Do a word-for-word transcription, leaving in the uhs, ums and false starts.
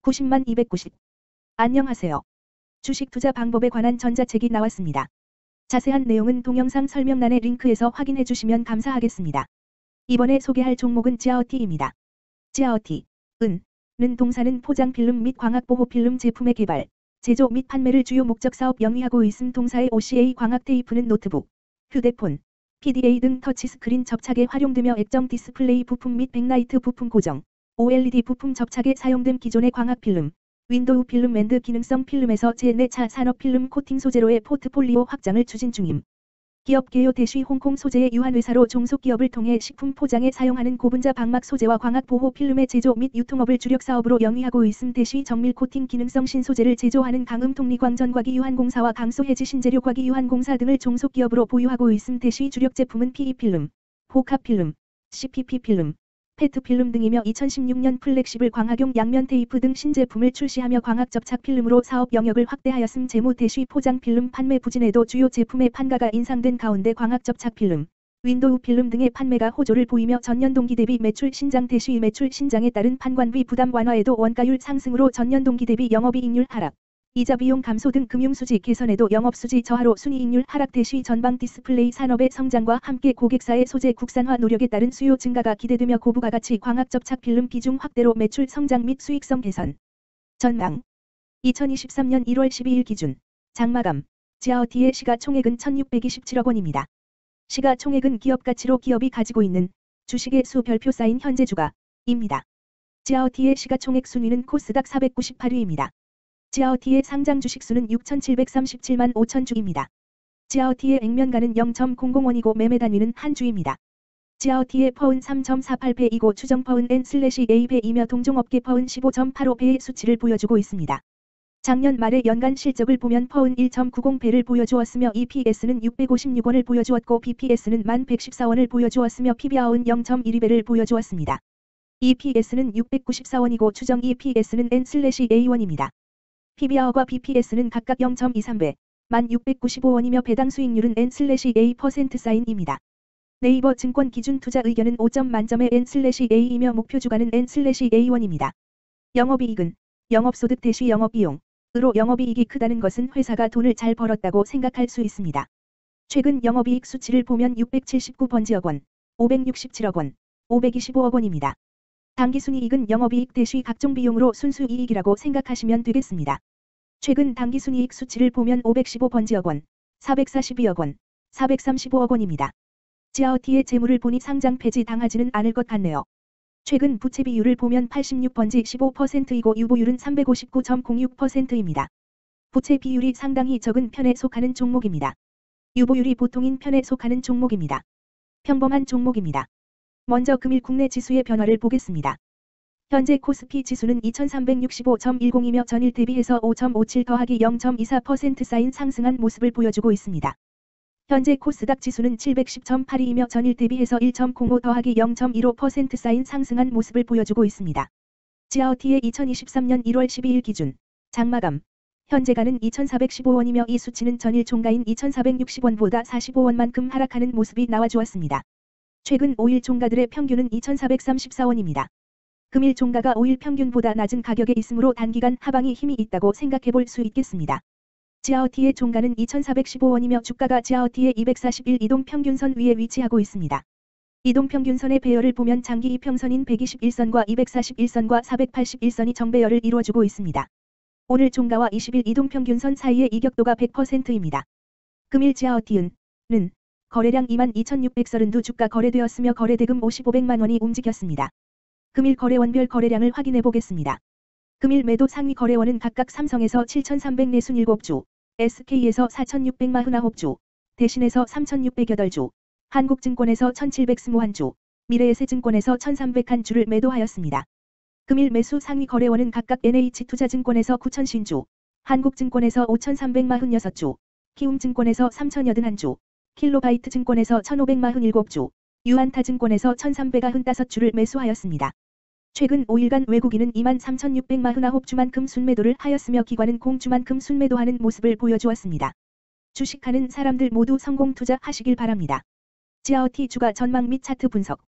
구십만 이백구십. 안녕하세요. 주식 투자 방법에 관한 전자책이 나왔습니다. 자세한 내용은 동영상 설명란의 링크에서 확인해 주시면 감사하겠습니다. 이번에 소개할 종목은 지아어티입니다. 지아어티, 은, 는 동사는 포장 필름 및 광학보호 필름 제품의 개발, 제조 및 판매를 주요 목적 사업 영위하고 있음. 동사의 오씨에이 광학 테이프는 노트북, 휴대폰, 피디에이 등 터치스크린 접착에 활용되며 액정 디스플레이 부품 및 백라이트 부품 고정, 오엘이디 부품 접착에 사용된 기존의 광학 필름, 윈도우 필름 앤드 기능성 필름에서 제네 차 산업 필름 코팅 소재로의 포트폴리오 확장을 추진 중임. 기업 개요 대쉬 홍콩 소재의 유한회사로 종속기업을 통해 식품 포장에 사용하는 고분자 방막 소재와 광학 보호 필름의 제조 및 유통업을 주력 사업으로 영위하고 있음. 대쉬 정밀 코팅 기능성 신소재를 제조하는 강음통리광전과기 유한공사와 강소해지 신재료과기 유한공사 등을 종속기업으로 보유하고 있음. 대쉬 주력 제품은 피이 필름, 호카 필름, 씨피피 필름, 페트 필름 등이며 이천십육 년 플렉시블 광학용 양면 테이프 등 신제품을 출시하며 광학 접착 필름으로 사업 영역을 확대하였음. 재무 대쉬 포장 필름 판매 부진에도 주요 제품의 판가가 인상된 가운데 광학 접착 필름, 윈도우 필름 등의 판매가 호조를 보이며 전년 동기 대비 매출 신장. 대쉬 매출 신장에 따른 판관비 부담 완화에도 원가율 상승으로 전년 동기 대비 영업이익률 하락, 이자 비용 감소 등 금융수지 개선에도 영업수지 저하로 순이익률 하락. 대쉬 전방 디스플레이 산업의 성장과 함께 고객사의 소재 국산화 노력에 따른 수요 증가가 기대되며 고부가가치 광학 접착 필름 비중 확대로 매출 성장 및 수익성 개선. 전망. 이천이십삼 년 일월 십이일 기준 장마감 지아어티의 시가총액은 천육백이십칠억 원입니다. 시가총액은 기업가치로 기업이 가지고 있는 주식의 수 별표 쌓인 현재 주가입니다. 지아어티의 시가총액 순위는 코스닥 사백구십팔 위입니다. 지아어티의 상장 주식수는 육천칠백삼십칠만 오천 주입니다. 지아어티의 액면가는 영 점 공공 원이고 매매 단위는 한 주입니다. 지아어티의 퍼은 삼 점 사팔 배이고 추정 퍼은 엔 슬래시 에이 배이며 동종업계 퍼은 십오 점 팔오 배의 수치를 보여주고 있습니다. 작년 말의 연간 실적을 보면 퍼은 일 점 구십 배를 보여주었으며 이피에스는 육백오십육 원을 보여주었고 비피에스는 만 백십사 원을 보여주었으며 피비알은 영 점 일이 배를 보여주었습니다. 이피에스는 육백구십사 원이고 추정 이피에스는 엔 슬래시 에이 원입니다. 피비알과 비피에스는 각각 영 점 이삼 배, 만 육백구십오 원이며 배당 수익률은 엔 슬래시 에이 퍼센트 사인입니다. 네이버 증권 기준 투자 의견은 오 점 만점의 엔 슬래시 에이이며 목표 주가는 엔 슬래시 에이 원입니다. 영업이익은 영업소득 대쉬 영업비용, 으로 영업이익이 크다는 것은 회사가 돈을 잘 벌었다고 생각할 수 있습니다. 최근 영업이익 수치를 보면 육백칠십구 번지억 원, 오백육십칠억 원, 오백이십오억 원입니다. 당기순이익은 영업이익 대쉬 각종 비용으로 순수이익이라고 생각하시면 되겠습니다. 최근 당기순이익 수치를 보면 오백십오 번지억 원, 사백사십이억 원, 사백삼십오억 원입니다. 지아어티의 재물을 보니 상장 폐지 당하지는 않을 것 같네요. 최근 부채 비율을 보면 팔십육 번지 십오 퍼센트이고 유보율은 삼백오십구 점 공육 퍼센트입니다. 부채 비율이 상당히 적은 편에 속하는 종목입니다. 유보율이 보통인 편에 속하는 종목입니다. 평범한 종목입니다. 먼저 금일 국내 지수의 변화를 보겠습니다. 현재 코스피 지수는 이천삼백육십오 점 일공이며 전일 대비해서 오 점 오칠 더하기 영 점 이사 퍼센트 쌓인 상승한 모습을 보여주고 있습니다. 현재 코스닥 지수는 칠백십 점 팔이이며 전일 대비해서 일 점 공오 더하기 영 점 일오 퍼센트 쌓인 상승한 모습을 보여주고 있습니다. 지아어티의 이천이십삼 년 일월 십이일 기준 장마감 현재가는 이천사백십오 원이며 이 수치는 전일 종가인 이천사백육십 원보다 사십오 원만큼 하락하는 모습이 나와주었습니다. 최근 오 일 종가들의 평균은 이천사백삼십사 원입니다. 금일 종가가 오 일 평균보다 낮은 가격에 있으므로 단기간 하방이 힘이 있다고 생각해 볼 수 있겠습니다. 지아어티의 종가는 이천사백십오 원이며 주가가 지아어티의 이백사십일 이동평균선 위에 위치하고 있습니다. 이동평균선의 배열을 보면 장기 이평선인 백이십일 선과 이백사십일 선과 사백팔십일 선이 정배열을 이루어주고 있습니다. 오늘 종가와 이십 일 이동평균선 사이의 이격도가 백 퍼센트입니다. 금일 지아어티은 는 거래량 이만 이천육백삼십이 주가 거래되었으며 거래대금 오십오백만 원이 움직였습니다. 금일 거래원별 거래량을 확인해 보겠습니다. 금일 매도 상위 거래원은 각각 삼성에서 칠천삼백사십칠 주, 에스케이에서 사천육백사십구 주, 대신에서 삼천육백팔 주, 한국증권에서 천칠백이십일 주, 미래에셋증권에서 천삼백일 주를 매도하였습니다. 금일 매수 상위 거래원은 각각 엔에이치투자증권에서 구천오 주, 한국증권에서 오천삼백사십육 주, 키움증권에서 삼천팔십일 주, 킬로바이트 증권에서 천오백사십칠 주, 유안타증권에서 천삼백구십오 주를 매수하였습니다. 최근 오 일간 외국인은 이만 삼천육백사십구 주만큼 순매도를 하였으며 기관은 공주만큼 순매도하는 모습을 보여주었습니다. 주식하는 사람들 모두 성공 투자하시길 바랍니다. 지아어티 주가 전망 및 차트 분석.